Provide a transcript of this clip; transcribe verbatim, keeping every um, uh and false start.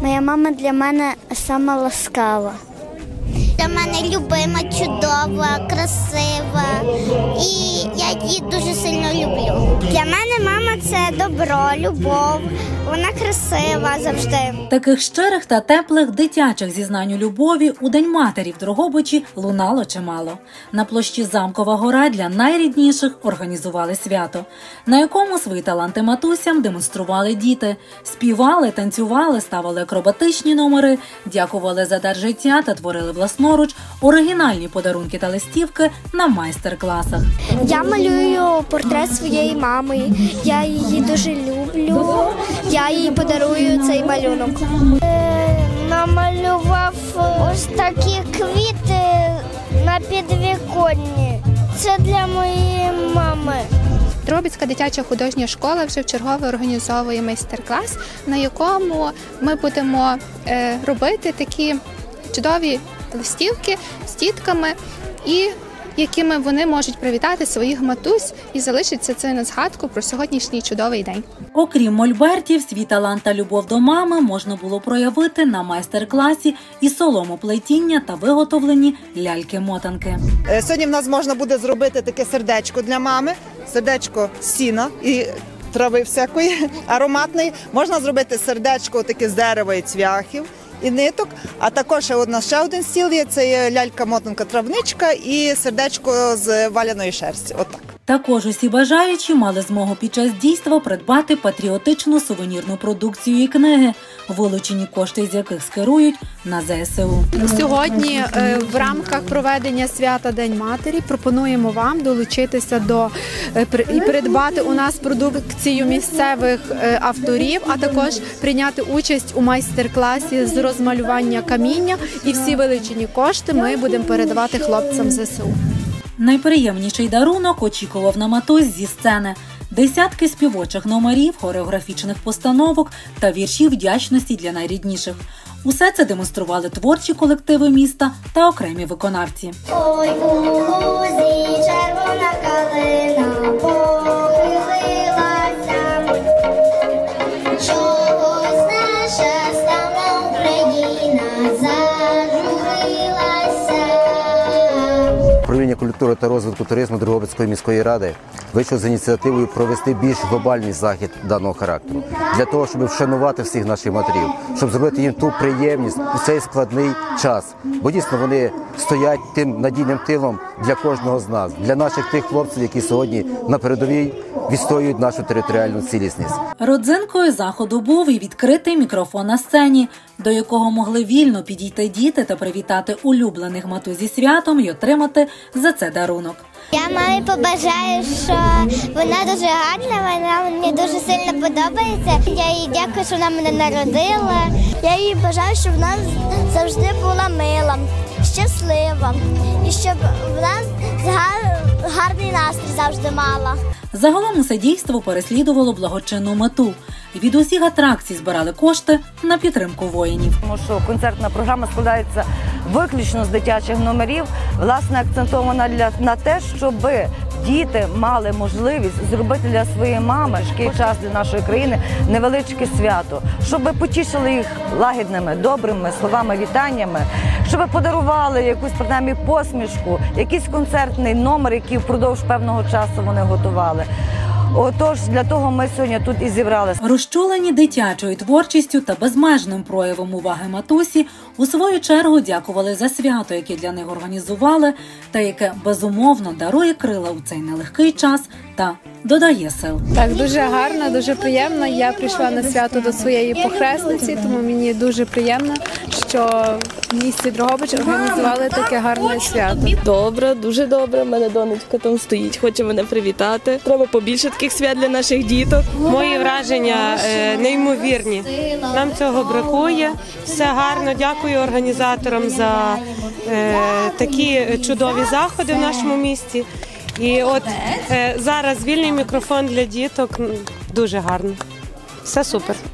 Моя мама для мене сама ласкава. Для мене любима, чудова, красива, і я її дуже сильно люблю. Для мене мама – це добро, любов, вона красива завжди. Таких щирих та теплих дитячих зізнань у любові у День матері в Дрогобичі лунало чимало. На площі Замкова гора для найрідніших організували свято, на якому свої таланти матусям демонстрували діти. Співали, танцювали, ставили акробатичні номери, дякували за дар життя та творили власноруч оригінальні подарунки та листівки на майстер-класах. Я малюю портрет своєї мами, я її дуже люблю, я їй подарую цей малюнок. Намалював ось такі квіти на підвіконні. Це для моєї мами. Дрогобицька дитяча художня школа вже вчергове організовує майстер-клас, на якому ми будемо робити такі чудові листівки з дітками, і якими вони можуть привітати своїх матусь, і залишиться це на згадку про сьогоднішній чудовий день. Окрім мольбертів, свій талант та любов до мами можна було проявити на майстер-класі і соломоплетіння та виготовлені ляльки-мотанки. Сьогодні в нас можна буде зробити таке сердечко для мами, сердечко з сіна і трави всякої ароматної. Можна зробити сердечко таке з дерева і цвяхів і ниток, а також у нас ще один стіл є, це є лялька-мотанка-травничка і сердечко з валяної шерсті. Отак. Також усі бажаючі мали змогу під час дійства придбати патріотичну сувенірну продукцію і книги, вилучені кошти з яких скерують на зе ес у. Сьогодні в рамках проведення свята День матері пропонуємо вам долучитися до і придбати у нас продукцію місцевих авторів, а також прийняти участь у майстер-класі з розмалювання каміння, і всі вилучені кошти ми будемо передавати хлопцям зе ес у. Найприємніший дарунок очікував на матусь зі сцени. Десятки співочих номерів, хореографічних постановок та віршів вдячності для найрідніших. Усе це демонстрували творчі колективи міста та окремі виконавці. Ой, у лузі червона калина похилилася, чогось нещасна Україна зажурилася. Управління культури та розвитку туризму Дрогобицької міської ради вийшло з ініціативою провести більш глобальний захід даного характеру. Для того, щоб вшанувати всіх наших матерів, щоб зробити їм ту приємність у цей складний час. Бо дійсно вони стоять тим надійним тилом для кожного з нас, для наших тих хлопців, які сьогодні на передовій відстоюють нашу територіальну цілісність. Родзинкою заходу був і відкритий мікрофон на сцені, до якого могли вільно підійти діти та привітати улюблених матусь зі святом і отримати за це дарунок. Я мамі побажаю, що вона дуже гарна, вона мені дуже сильно подобається. Я їй дякую, що вона мене народила. Я їй бажаю, щоб вона завжди була мила, щаслива і щоб вона гарний настрій завжди мала. Загалом усе дійство переслідувало благочинну мету. Від усіх атракцій збирали кошти на підтримку воїнів. Тому що концертна програма складається виключно з дитячих номерів, власне, акцентована для, на те, щоб діти мали можливість зробити для своєї мами важкий час для нашої країни невеличке свято, щоб потішили їх лагідними, добрими словами, вітаннями, щоб подарували якусь, принаймні, посмішку, якийсь концертний номер, який впродовж певного часу вони готували. Отож, для того ми сьогодні тут і зібралися. Розчулені дитячою творчістю та безмежним проявом уваги матусі у свою чергу дякували за свято, яке для них організували, та яке безумовно дарує крила у цей нелегкий час та додає сил. Так, дуже гарно, дуже приємно. Я прийшла на свято до своєї похресниці, тому мені дуже приємно, що в місті Дрогобич організували таке гарне свято. Добре, дуже добре. У мене донечка там стоїть, хоче мене привітати. Треба побільше таких свят для наших діток. Мої враження е, неймовірні. Нам цього бракує. Все гарно. Дякую організаторам за е, такі чудові заходи в нашому місті. І от е, зараз вільний мікрофон для діток дуже гарно. Все супер.